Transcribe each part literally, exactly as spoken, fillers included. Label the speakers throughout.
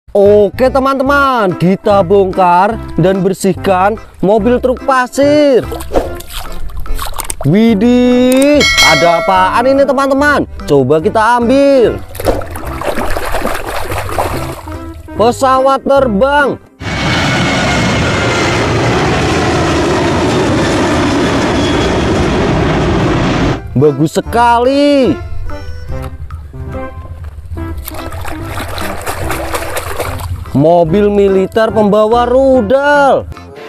Speaker 1: Oke teman-teman, kita bongkar dan bersihkan mobil truk pasir. Widih, ada apaan ini teman-teman? Coba kita ambil. Pesawat terbang. Bagus sekali. Mobil militer pembawa rudal.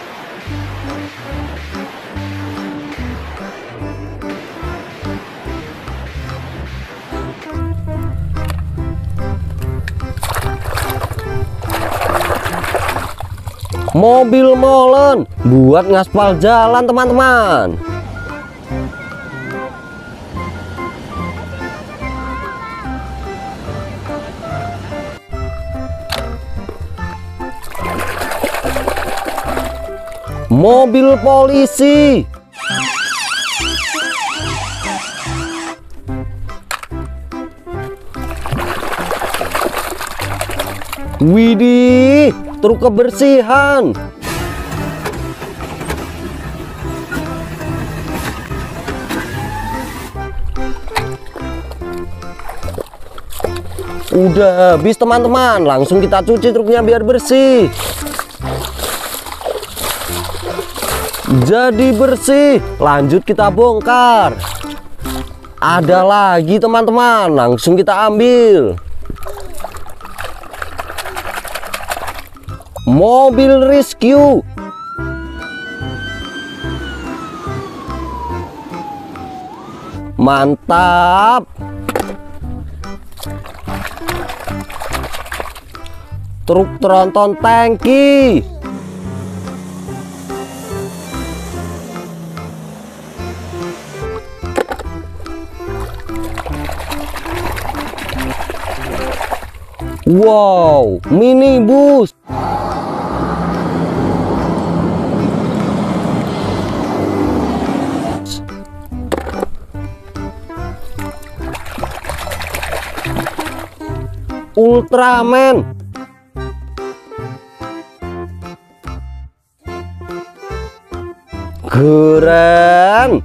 Speaker 1: Mobil molen buat ngaspal jalan teman-teman. Mobil polisi. Widih, truk kebersihan. Udah habis teman-teman, langsung kita cuci truknya biar bersih. Jadi bersih, lanjut kita bongkar. Ada lagi teman-teman, langsung kita ambil. Mobil rescue. Mantap. Truk tronton tangki. Wow, minibus. Ultraman. Keren.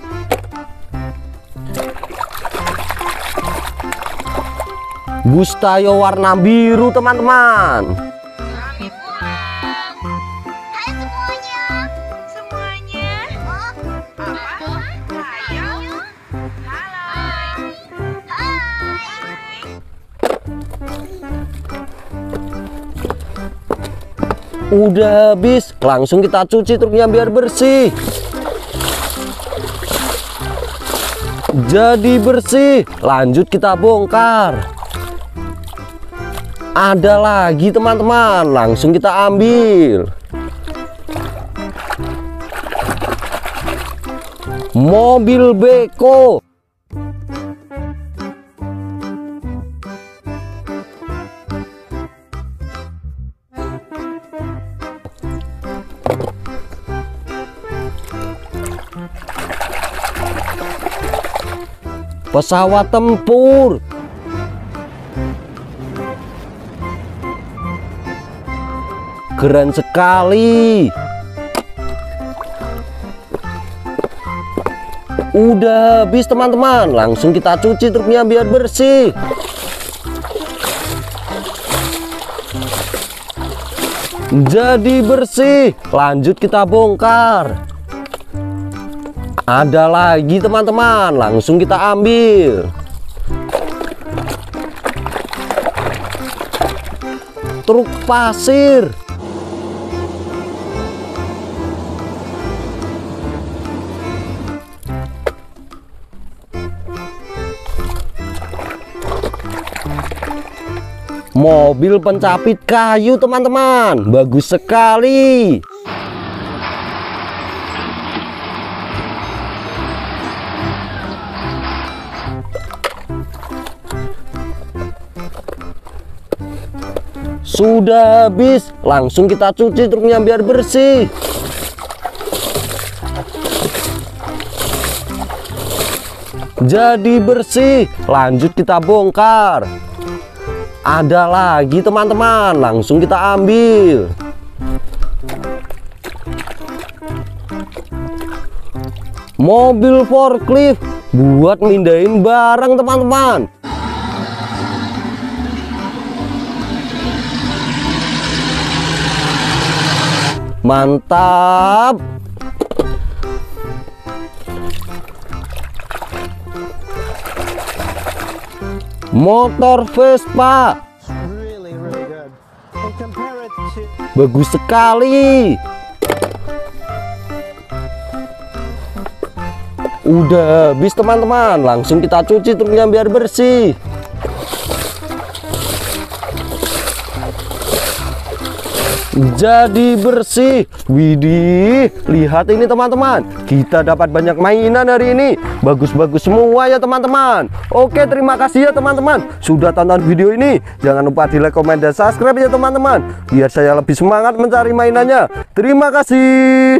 Speaker 1: Bus Tayo warna biru teman-teman.
Speaker 2: Kami pulang. Hai semuanya. Semuanya. Apa? Tayo. Halo. Hai.
Speaker 1: Udah habis, langsung kita cuci truknya biar bersih. Jadi bersih, lanjut kita bongkar. Ada lagi teman-teman, langsung kita ambil. Mobil beko. Pesawat tempur. Keren sekali. Udah habis teman-teman, langsung kita cuci truknya biar bersih. Jadi bersih, lanjut kita bongkar. Ada lagi teman-teman, langsung kita ambil. Truk pasir. Mobil pencapit kayu teman-teman, bagus sekali. Sudah habis, langsung kita cuci truknya biar bersih. Jadi bersih, lanjut kita bongkar. Ada lagi teman-teman, langsung kita ambil. Mobil forklift buat mindahin barang teman-teman. Mantap. Motor Vespa
Speaker 3: Really, really good. And compare it to
Speaker 1: bagus sekali. Udah habis teman-teman, langsung kita cuci truknya biar bersih. Jadi bersih. Widih, lihat ini teman-teman, kita dapat banyak mainan hari ini. Bagus-bagus semua ya teman-teman. Oke, terima kasih ya teman-teman sudah tonton video ini. Jangan lupa di like, komen, dan subscribe ya teman-teman, biar saya lebih semangat mencari mainannya. Terima kasih.